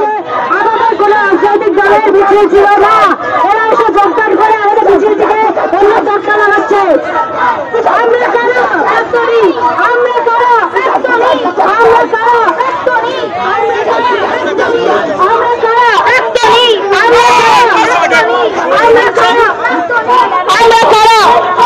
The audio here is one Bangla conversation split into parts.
আমাদের কোন রাজনৈতিক দলের মিছিল ছিল না। এরা এসে যোগদান করে আমাদের মিছিল থেকে অন্য দরকার লাগাচ্ছে। আমরা কারা একটনি, আমরা কারা একটনি, আমরা কারা একটনি, আমরা কারা একটনি, আমরা কারা একটনি, আমরা কারা একটনি, আমরা কারা আমরা কারা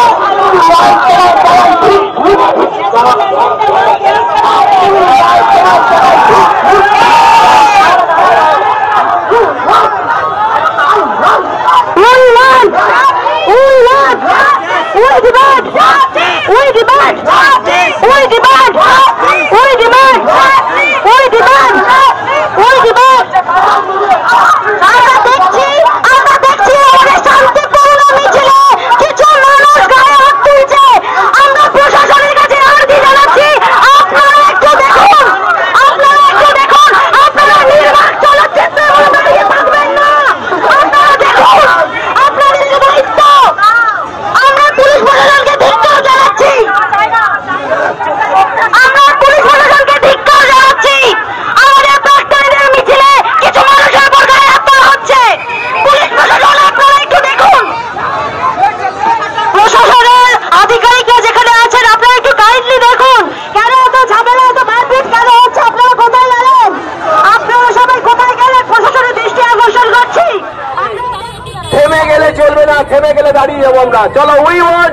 থেমে গেলে দাঁড়িয়ে যাবো আমরা। চলো উই ওয়ান্ট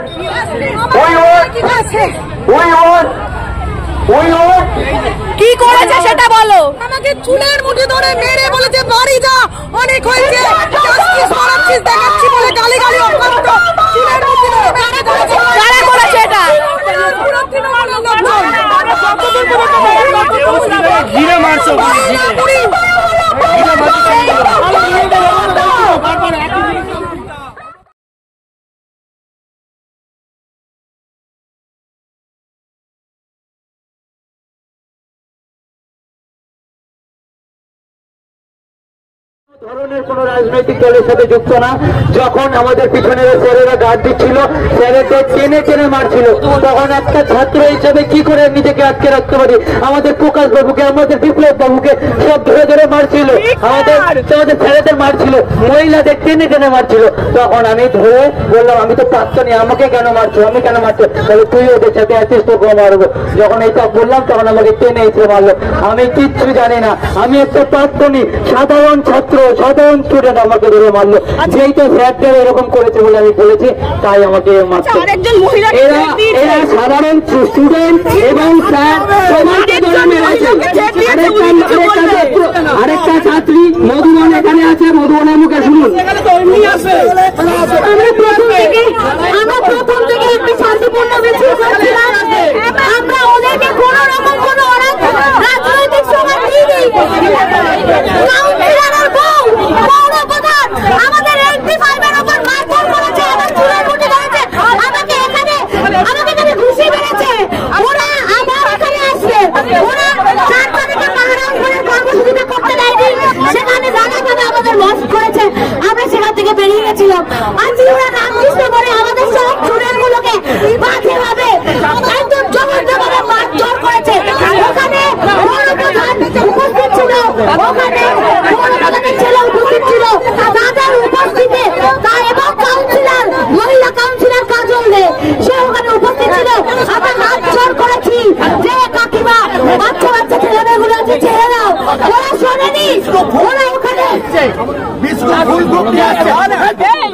কি করেছে সেটা বলো। আমাকে চুলের মুঠি ধরে মেরে বলেছে বাড়ি যা, অনেক হয়েছে, দেখাচ্ছি বলে গালি গালি অপমানিত চুলের মুঠি ধরে মেরে বলেছে। কারা করেছে এটা? ঘিরে মারছো, ধরনের কোন রাজনৈতিক দলের সাথে যুক্ত না। যখন আমাদের পিছনে স্যারেরা গার্ড দিচ্ছিল, স্যারেদের টেনে টেনে মারছিল, তখন একটা ছাত্র হিসেবে কি করে নিজেকে আটকে রাখতে পারি? আমাদের প্রকাশ বাবুকে, আমাদের বিপ্লব বাবুকে সব ধরে ধরে মারছিল, আমাদের স্যারেদের মারছিল, মহিলাদের টেনে টেনে মারছিল। তখন আমি ধরে বললাম আমি তো প্রাক্তনী, আমাকে কেন মারছো, আমি কেন মারছো? তাহলে তুই ওদের সাথে আছিস, তোকে মারবো। যখন এইটা বললাম তখন আমাকে টেনে এসে মারলো। আমি কিচ্ছু জানি না, আমি একটা প্রাক্তনী সাধারণ ছাত্র, সাধারণ স্টুডেন্ট, আমাকে ধরে মারলো। যেই তো স্যারদের এরকম করেছে বলে আমি বলেছি, তাই আমাকে মারছে। এরা সাধারণ স্টুডেন্ট এবং স্যার সবাইকে ধরে মেরেছে। আরেকটা ছাত্রী মধুবন এখানে আছে, মধুবনের মুখে শুনুন। আমরা প্রথম থেকে একটি শান্তিপূর্ণ মিছিল করছিলাম। আমরা ওদেরকে কোন রকম কোন রাজনৈতিক সময় দিইনি। আমাদের MP5-এর উপর মারধর করেছে, আমার চুলের মুঠি ধরেছে, আমাকে এখানে ঘুষি মেরেছে। ওরা আমার এখানে আসবে, ওরা 4 তারিখে মহারাষ্ট্রের কর্মসূচিটা করতে দেয়নি, সেখানে জায়গাভাবে আমাদের লস করেছে। আমরা সেখান থেকে বেরিয়ে গেছিলাম। আজকে ওরা রামকৃষ্ণ করে আমাদের সব স্টুডেন্টগুলোকে বাজেভাবে একদম জবরদস্তি মারধর করেছে। ওখানে পৌরপ্রধান উপস্থিত ছিল, ওখানে পৌরপ্রধানের ছেলে উপস্থিত ছিল, তাদের উপস্থিতিতে এবং কাউন্সিলর, মহিলা কাউন্সিলর কাজল দে, সে ওখানে উপস্থিত ছিল। আমরা হাত জোর করেছি যে কাকিমা বাচ্চা বাচ্চা ছেলেমেয়েগুলো আছে ছেড়ে দাও। ওরা শোনেনি, ওরা ওখানে